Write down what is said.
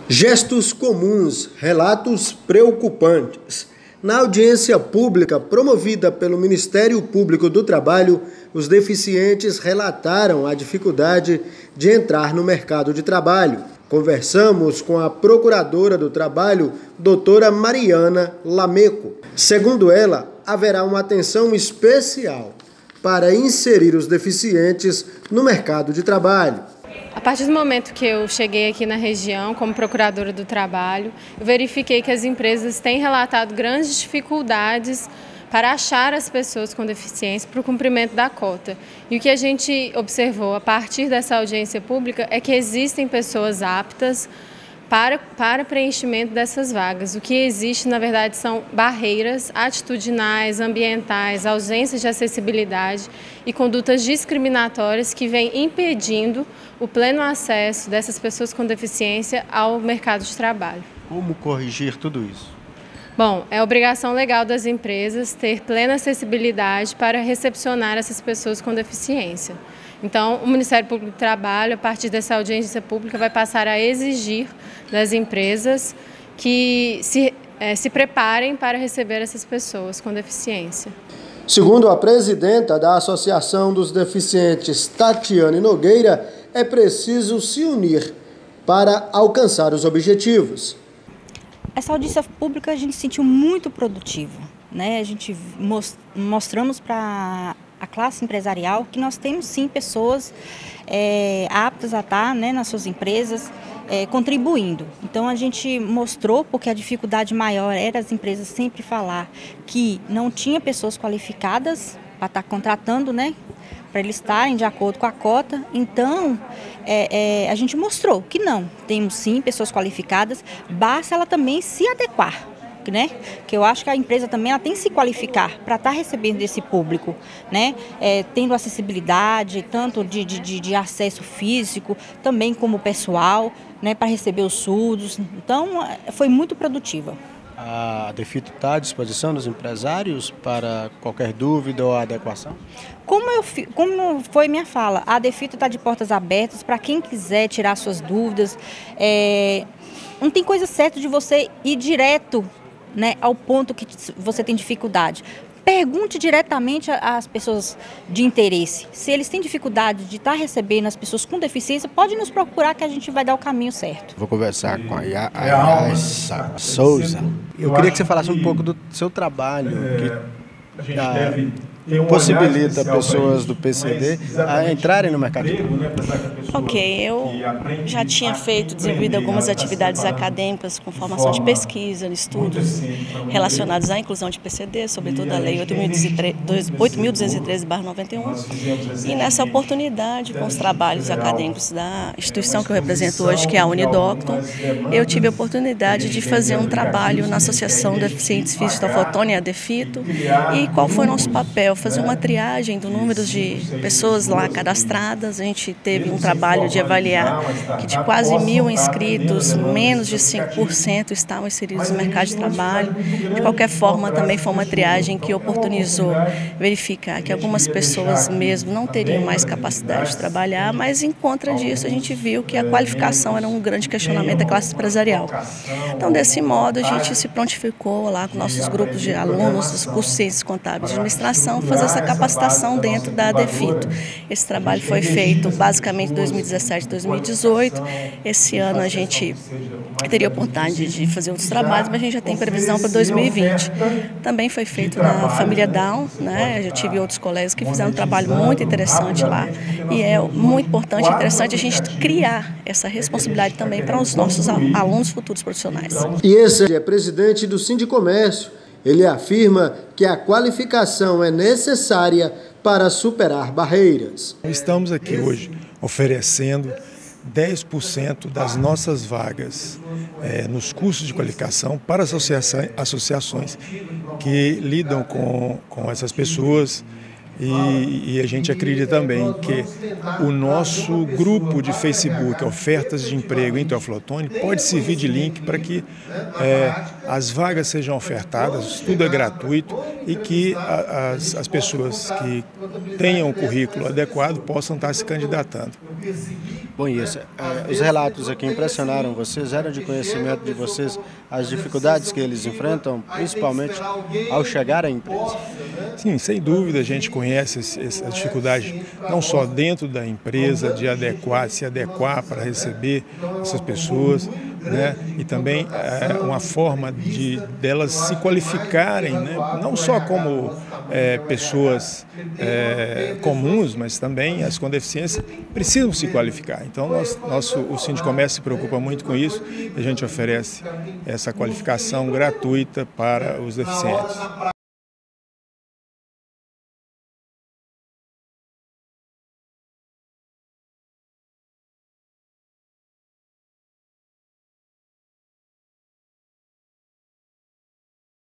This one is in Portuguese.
Gestos comuns, relatos preocupantes. Na audiência pública promovida pelo Ministério Público do Trabalho, os deficientes relataram a dificuldade de entrar no mercado de trabalho. Conversamos com a Procuradora do Trabalho, doutora Mariana Lameco. Segundo ela, haverá uma atenção especial para inserir os deficientes no mercado de trabalho. A partir do momento que eu cheguei aqui na região como procuradora do trabalho, eu verifiquei que as empresas têm relatado grandes dificuldades para achar as pessoas com deficiência para o cumprimento da cota. E o que a gente observou a partir dessa audiência pública é que existem pessoas aptas para preenchimento dessas vagas. O que existe, na verdade, são barreiras atitudinais, ambientais, ausência de acessibilidade e condutas discriminatórias que vêm impedindo o pleno acesso dessas pessoas com deficiência ao mercado de trabalho. Como corrigir tudo isso? Bom, é obrigação legal das empresas ter plena acessibilidade para recepcionar essas pessoas com deficiência. Então, o Ministério Público do Trabalho, a partir dessa audiência pública, vai passar a exigir das empresas que se preparem para receber essas pessoas com deficiência. Segundo a presidenta da Associação dos Deficientes, Tatiane Nogueira, é preciso se unir para alcançar os objetivos. Essa audiência pública a gente sentiu muito produtiva, né? A gente mostramos para a classe empresarial que nós temos sim pessoas aptas a estar, né, nas suas empresas contribuindo. Então a gente mostrou, porque a dificuldade maior era as empresas sempre falar que não tinha pessoas qualificadas para estar contratando, né, para eles estarem de acordo com a cota. Então a gente mostrou que não, temos sim pessoas qualificadas, basta ela também se adequar. Né? Que eu acho que a empresa também ela tem que se qualificar para estar recebendo esse público, né? Tendo acessibilidade, tanto de acesso físico, também como pessoal, né? Para receber os surdos. Então, foi muito produtiva. A Defito está à disposição dos empresários para qualquer dúvida ou adequação? Como foi minha fala, a Defito está de portas abertas para quem quiser tirar suas dúvidas. Não tem coisa certa de você ir direto, né, ao ponto que você tem dificuldade. Pergunte diretamente às pessoas de interesse. Se eles têm dificuldade de estar recebendo as pessoas com deficiência, pode nos procurar que a gente vai dar o caminho certo. Vou conversar com a Yaissa Souza. Eu queria que você falasse um pouco do seu trabalho, que possibilita pessoas do PCD a entrarem no mercado de trabalho. Ok, eu já tinha desenvolvido algumas atividades acadêmicas com formação de pesquisa, estudos relacionados à inclusão de PCD, sobretudo a Lei 8.213/91. E nessa oportunidade, com os trabalhos acadêmicos da instituição que eu represento hoje, que é a Unidocton, eu tive a oportunidade de fazer um trabalho na Associação de Deficientes Físicos da Fotônia, a Defito, e qual foi o nosso papel? Fazer uma triagem do número de pessoas lá cadastradas. A gente teve um trabalho de avaliar que de quase 1.000 inscritos, menos de 5% estavam inseridos no mercado de trabalho. De qualquer forma, também foi uma triagem que oportunizou verificar que algumas pessoas mesmo não teriam mais capacidade de trabalhar, mas em contra disso a gente viu que a qualificação era um grande questionamento da classe empresarial. Então, desse modo, a gente se prontificou lá com nossos grupos de alunos dos cursos de Ciências Contábeis de Administração, fazer essa capacitação dentro da Defito. Esse trabalho foi feito basicamente em 2017 e 2018. Esse ano a gente teria a oportunidade de fazer outros trabalhos, mas a gente já tem previsão para 2020. Também foi feito na família Down, né? Eu tive outros colegas que fizeram um trabalho muito interessante lá. E é muito importante e interessante a gente criar essa responsabilidade também para os nossos alunos futuros profissionais. E esse é presidente do Sindicomércio. Ele afirma que a qualificação é necessária para superar barreiras. Estamos aqui hoje oferecendo 10% das nossas vagas nos cursos de qualificação para associações que lidam com essas pessoas. E a gente acredita também que o nosso grupo de Facebook, Ofertas de Emprego em Teófilo Otoni, pode servir de link para que as vagas sejam ofertadas, tudo é gratuito e que as pessoas que tenham o currículo adequado possam estar se candidatando. Bom, isso. Os relatos aqui impressionaram vocês? Eram de conhecimento de vocês as dificuldades que eles enfrentam, principalmente ao chegar à empresa? Sim, sem dúvida a gente conhece essa dificuldade, não só dentro da empresa, de se adequar para receber essas pessoas, né? E também uma forma delas se qualificarem, né? Não só como pessoas comuns, mas também as com deficiência precisam se qualificar. Então, o Sindicomércio se preocupa muito com isso e a gente oferece essa qualificação gratuita para os deficientes.